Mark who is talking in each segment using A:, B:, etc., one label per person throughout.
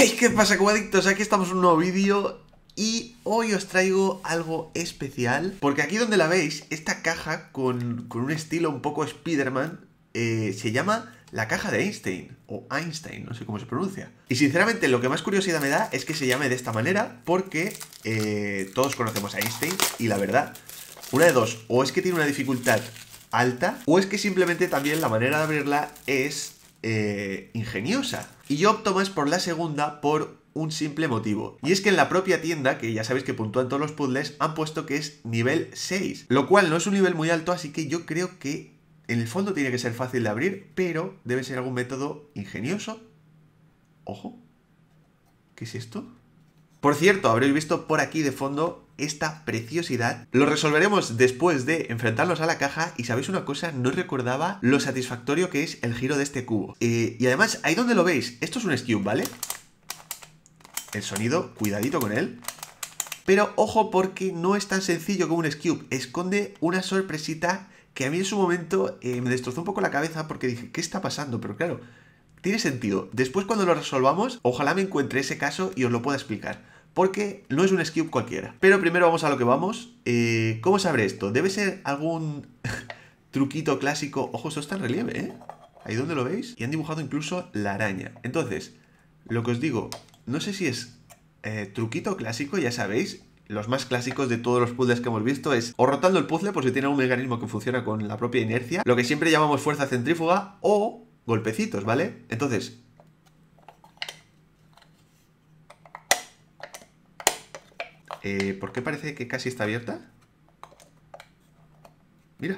A: Hey, ¿qué pasa, cubadictos? Aquí estamos en un nuevo vídeo y hoy os traigo algo especial, porque aquí donde la veis, esta caja con un estilo un poco Spider-Man se llama la caja de Einstein, o Einstein, no sé cómo se pronuncia. Y sinceramente lo que más curiosidad me da es que se llame de esta manera, porque todos conocemos a Einstein y la verdad, una de dos, o es que tiene una dificultad alta, o es que simplemente también la manera de abrirla es ingeniosa. Y yo opto más por la segunda por un simple motivo. Y es que en la propia tienda, que ya sabéis que puntúan todos los puzzles, han puesto que es nivel 6. Lo cual no es un nivel muy alto, así que yo creo que en el fondo tiene que ser fácil de abrir, pero debe ser algún método ingenioso. Ojo. ¿Qué es esto? Por cierto, habréis visto por aquí de fondo esta preciosidad. Lo resolveremos después de enfrentarnos a la caja. Y sabéis una cosa, no recordaba lo satisfactorio que es el giro de este cubo. Y además, ahí donde lo veis, esto es un Scube, ¿vale? El sonido, cuidadito con él. Pero ojo, porque no es tan sencillo como un Scube. Esconde una sorpresita que a mí en su momento me destrozó un poco la cabeza, porque dije, ¿qué está pasando? Pero claro, tiene sentido. Después, cuando lo resolvamos, ojalá me encuentre ese caso y os lo pueda explicar, porque no es un Scube cualquiera. Pero primero vamos a lo que vamos. ¿Cómo se abre esto? Debe ser algún truquito clásico. Ojo, esto está en relieve, ¿eh? Ahí donde lo veis. Y han dibujado incluso la araña. Entonces, lo que os digo, no sé si es truquito clásico, ya sabéis. Los más clásicos de todos los puzzles que hemos visto es o rotando el puzzle por si tiene un mecanismo que funciona con la propia inercia, lo que siempre llamamos fuerza centrífuga, o golpecitos, ¿vale? Entonces, ¿por qué parece que casi está abierta? Mira.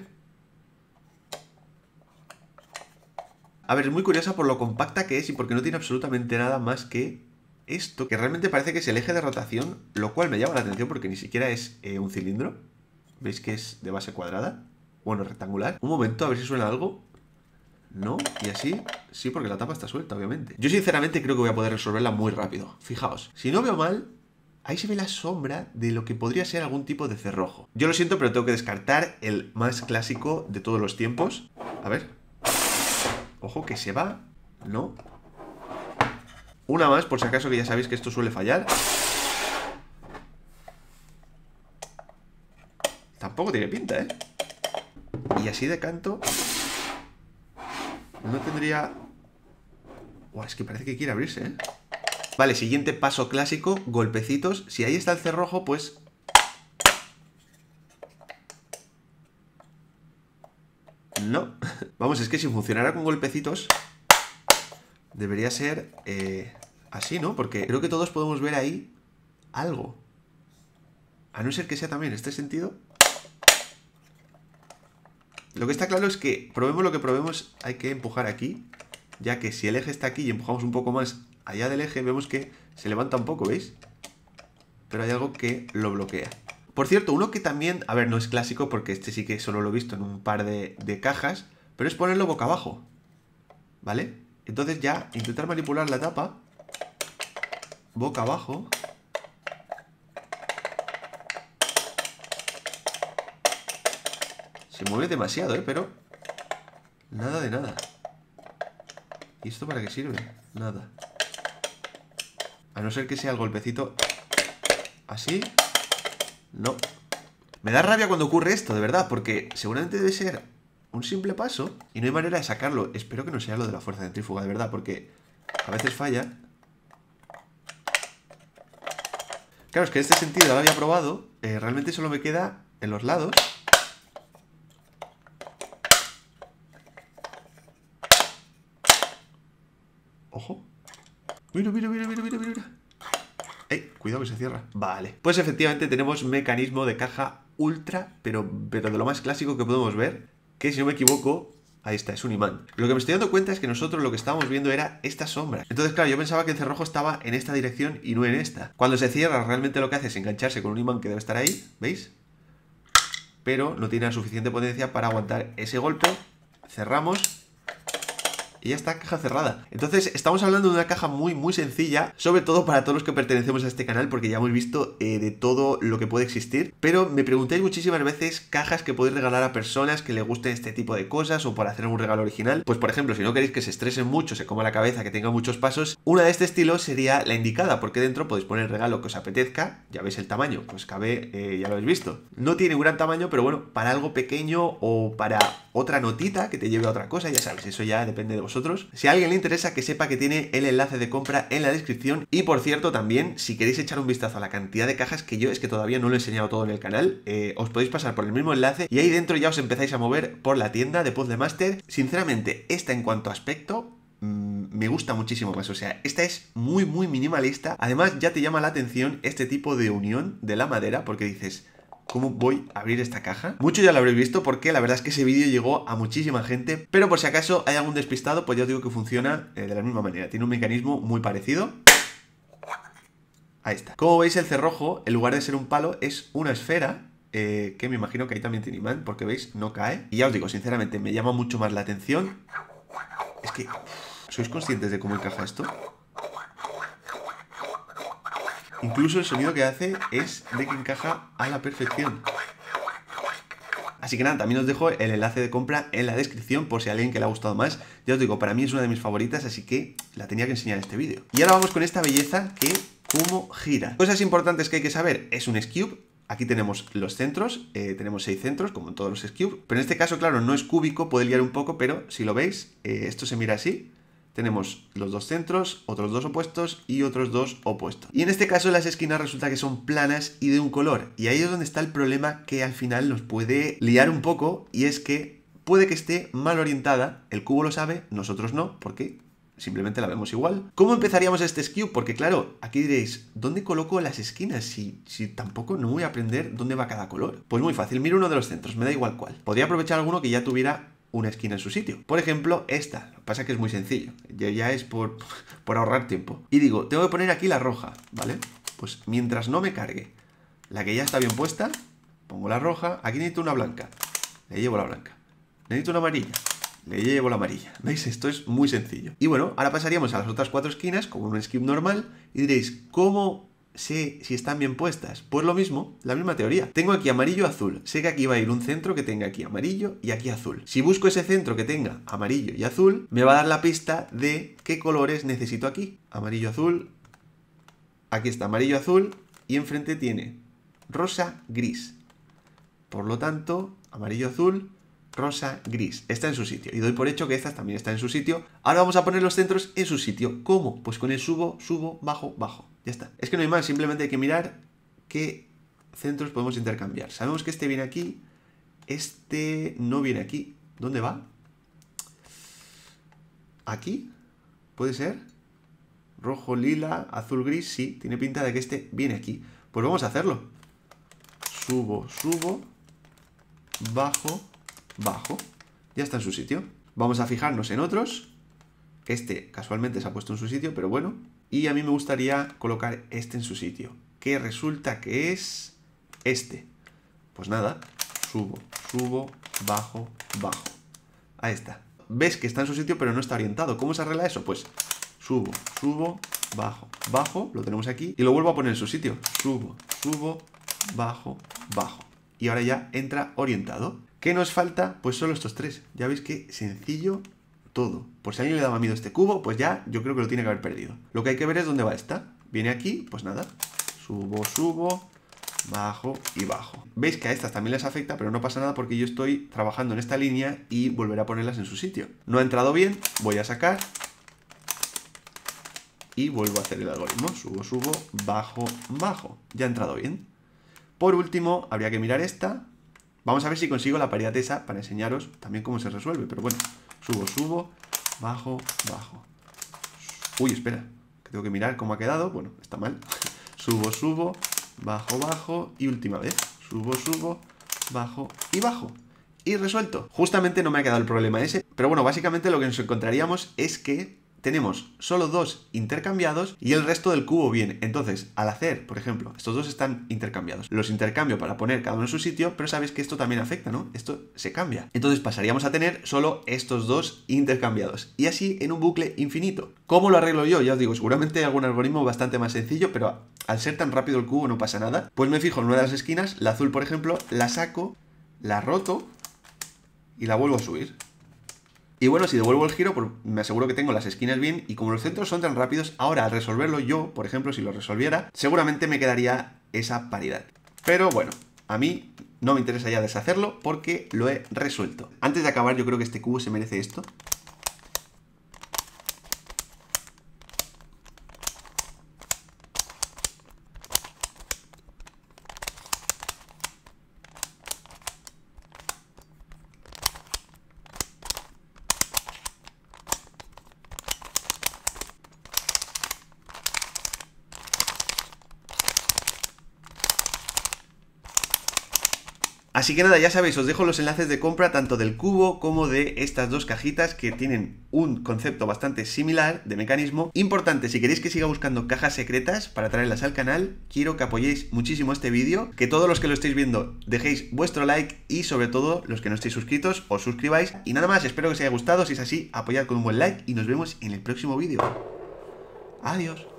A: A ver, es muy curiosa por lo compacta que es y porque no tiene absolutamente nada más que esto, que realmente parece que es el eje de rotación, lo cual me llama la atención porque ni siquiera es un cilindro. ¿Veis que es de base cuadrada? Bueno, rectangular. Un momento, a ver si suena algo. No, y así, sí, porque la tapa está suelta, obviamente. Yo sinceramente creo que voy a poder resolverla muy rápido. Fijaos, si no veo mal, ahí se ve la sombra de lo que podría ser algún tipo de cerrojo. Yo lo siento, pero tengo que descartar el más clásico de todos los tiempos. A ver. Ojo, que se va. No. Una más, por si acaso, que ya sabéis que esto suele fallar. Tampoco tiene pinta, ¿eh? Y así de canto no tendría... Uah, es que parece que quiere abrirse, ¿eh? Vale, siguiente paso clásico, golpecitos. Si ahí está el cerrojo, pues... No. Vamos, es que si funcionara con golpecitos debería ser así, ¿no? Porque creo que todos podemos ver ahí algo. A no ser que sea también este sentido. Lo que está claro es que probemos lo que probemos, hay que empujar aquí, ya que si el eje está aquí y empujamos un poco más allá del eje, vemos que se levanta un poco, ¿veis? Pero hay algo que lo bloquea. Por cierto, uno que también, a ver, no es clásico porque este sí que solo lo he visto en un par de cajas, pero es ponerlo boca abajo, ¿vale? Entonces ya intentar manipular la tapa boca abajo. Se mueve demasiado, pero nada de nada. ¿Y esto para qué sirve? Nada. A no ser que sea el golpecito así. No. Me da rabia cuando ocurre esto, de verdad, porque seguramente debe ser un simple paso y no hay manera de sacarlo. Espero que no sea lo de la fuerza centrífuga, de verdad, porque a veces falla. Claro, es que en este sentido ya lo había probado. Realmente solo me queda en los lados. Ojo. Mira, mira, mira, mira, mira, mira. Cuidado que se cierra. Vale. Pues efectivamente tenemos mecanismo de caja ultra, pero de lo más clásico que podemos ver, que si no me equivoco, ahí está, es un imán. Lo que me estoy dando cuenta es que nosotros lo que estábamos viendo era esta sombra. Entonces, claro, yo pensaba que el cerrojo estaba en esta dirección y no en esta. Cuando se cierra, realmente lo que hace es engancharse con un imán que debe estar ahí, ¿veis? Pero no tiene la suficiente potencia para aguantar ese golpe. Cerramos. y ya está, caja cerrada. Entonces estamos hablando de una caja muy sencilla, sobre todo para todos los que pertenecemos a este canal, porque ya hemos visto de todo lo que puede existir. Pero me preguntáis muchísimas veces cajas que podéis regalar a personas que les gusten este tipo de cosas o para hacer un regalo original. Pues por ejemplo, si no queréis que se estresen mucho, se coma la cabeza, que tenga muchos pasos, una de este estilo sería la indicada, porque dentro podéis poner el regalo que os apetezca. Ya veis el tamaño, pues cabe, ya lo habéis visto. No tiene un gran tamaño, pero bueno, para algo pequeño o para otra notita que te lleve a otra cosa, ya sabes, eso ya depende de vosotros. Si a alguien le interesa, que sepa que tiene el enlace de compra en la descripción. Y por cierto, también, si queréis echar un vistazo a la cantidad de cajas, que yo es que todavía no lo he enseñado todo en el canal, os podéis pasar por el mismo enlace y ahí dentro ya os empezáis a mover por la tienda de Puzzle-Master. Sinceramente, esta en cuanto a aspecto me gusta muchísimo más, o sea, esta es muy minimalista. Además ya te llama la atención este tipo de unión de la madera, porque dices, ¿cómo voy a abrir esta caja? Mucho ya lo habréis visto porque la verdad es que ese vídeo llegó a muchísima gente, pero por si acaso hay algún despistado, pues ya os digo que funciona de la misma manera, tiene un mecanismo muy parecido. Ahí está. Como veis, el cerrojo, en lugar de ser un palo, es una esfera, que me imagino que ahí también tiene imán, porque veis, no cae. Y ya os digo, sinceramente, me llama mucho más la atención. Es que, ¿sois conscientes de cómo encaja esto? Incluso el sonido que hace es de que encaja a la perfección. Así que nada, también os dejo el enlace de compra en la descripción por si a alguien que le ha gustado más. Ya os digo, para mí es una de mis favoritas, así que la tenía que enseñar en este vídeo. Y ahora vamos con esta belleza que cómo gira. Cosas importantes que hay que saber, es un S-Cube. Aquí tenemos los centros, tenemos 6 centros, como en todos los S-Cube. Pero en este caso, claro, no es cúbico, puede liar un poco, pero si lo veis, esto se mira así. Tenemos los 2 centros, otros 2 opuestos y otros 2 opuestos. Y en este caso las esquinas resulta que son planas y de un color. Y ahí es donde está el problema que al final nos puede liar un poco, y es que puede que esté mal orientada. El cubo lo sabe, nosotros no, porque simplemente la vemos igual. ¿Cómo empezaríamos este S-Cube? Porque claro, aquí diréis, ¿dónde coloco las esquinas? Si tampoco no voy a aprender dónde va cada color. Pues muy fácil, miro uno de los centros, me da igual cuál. Podría aprovechar alguno que ya tuviera una esquina en su sitio. Por ejemplo, esta. Lo que pasa es que es muy sencillo. Ya es por ahorrar tiempo. Y digo, tengo que poner aquí la roja, ¿vale? Pues mientras no me cargue la que ya está bien puesta, pongo la roja. Aquí necesito una blanca. Le llevo la blanca. Necesito una amarilla. Le llevo la amarilla. ¿Veis? Esto es muy sencillo. Y bueno, ahora pasaríamos a las otras 4 esquinas como un S-Cube normal. Y diréis, ¿cómo sé si están bien puestas? Pues lo mismo, la misma teoría. Tengo aquí amarillo, azul. Sé que aquí va a ir un centro que tenga aquí amarillo y aquí azul. Si busco ese centro que tenga amarillo y azul, me va a dar la pista de qué colores necesito aquí. Amarillo, azul. Aquí está amarillo, azul. Y enfrente tiene rosa, gris. Por lo tanto, amarillo, azul, rosa, gris. Está en su sitio. Y doy por hecho que estas también están en su sitio. Ahora vamos a poner los centros en su sitio. ¿Cómo? Pues con el subo, subo, bajo, bajo. Ya está. Es que no hay más, simplemente hay que mirar qué centros podemos intercambiar. Sabemos que este viene aquí, este no viene aquí. ¿Dónde va? ¿Aquí? ¿Puede ser? Rojo, lila, azul, gris, sí. Tiene pinta de que este viene aquí. Pues vamos a hacerlo. Subo, subo, bajo, bajo. Ya está en su sitio. Vamos a fijarnos en otros. Este casualmente se ha puesto en su sitio, pero bueno. Y a mí me gustaría colocar este en su sitio, que resulta que es este. Pues nada, subo, subo, bajo, bajo. Ahí está. ¿Ves que está en su sitio pero no está orientado? ¿Cómo se arregla eso? Pues subo, subo, bajo, bajo, lo tenemos aquí y lo vuelvo a poner en su sitio. Subo, subo, bajo, bajo. Y ahora ya entra orientado. ¿Qué nos falta? Pues solo estos 3. Ya veis qué sencillo todo. Por si a alguien le daba miedo este cubo, pues ya yo creo que lo tiene que haber perdido. Lo que hay que ver es dónde va esta. Viene aquí, pues nada. Subo, subo, bajo y bajo. Veis que a estas también les afecta, pero no pasa nada porque yo estoy trabajando en esta línea y volveré a ponerlas en su sitio. No ha entrado bien, voy a sacar y vuelvo a hacer el algoritmo. Subo, subo, bajo, bajo. Ya ha entrado bien. Por último, habría que mirar esta. Vamos a ver si consigo la paridad esa para enseñaros también cómo se resuelve, pero bueno. Subo, subo, bajo, bajo. Uy, espera, que tengo que mirar cómo ha quedado. Bueno, está mal. Subo, subo, bajo, bajo. Y última vez. Subo, subo, bajo y bajo. Y resuelto. Justamente no me ha quedado el problema ese. Pero bueno, básicamente lo que nos encontraríamos es que tenemos solo 2 intercambiados y el resto del cubo bien. Entonces, al hacer, por ejemplo, estos 2 están intercambiados. Los intercambio para poner cada uno en su sitio, pero sabéis que esto también afecta, ¿no? Esto se cambia. Entonces pasaríamos a tener solo estos 2 intercambiados. Y así en un bucle infinito. ¿Cómo lo arreglo yo? Ya os digo, seguramente hay algún algoritmo bastante más sencillo, pero al ser tan rápido el cubo no pasa nada. Pues me fijo en una de las esquinas, la azul por ejemplo, la saco, la roto y la vuelvo a subir. Y bueno, si devuelvo el giro, pues me aseguro que tengo las esquinas bien, y como los centros son tan rápidos, ahora al resolverlo yo, por ejemplo, si lo resolviera, seguramente me quedaría esa paridad. Pero bueno, a mí no me interesa ya deshacerlo porque lo he resuelto. Antes de acabar, yo creo que este cubo se merece esto. Así que nada, ya sabéis, os dejo los enlaces de compra tanto del cubo como de estas dos cajitas que tienen un concepto bastante similar de mecanismo. Importante, si queréis que siga buscando cajas secretas para traerlas al canal, quiero que apoyéis muchísimo este vídeo, que todos los que lo estéis viendo dejéis vuestro like y sobre todo los que no estéis suscritos os suscribáis. Y nada más, espero que os haya gustado, si es así, apoyad con un buen like y nos vemos en el próximo vídeo. Adiós.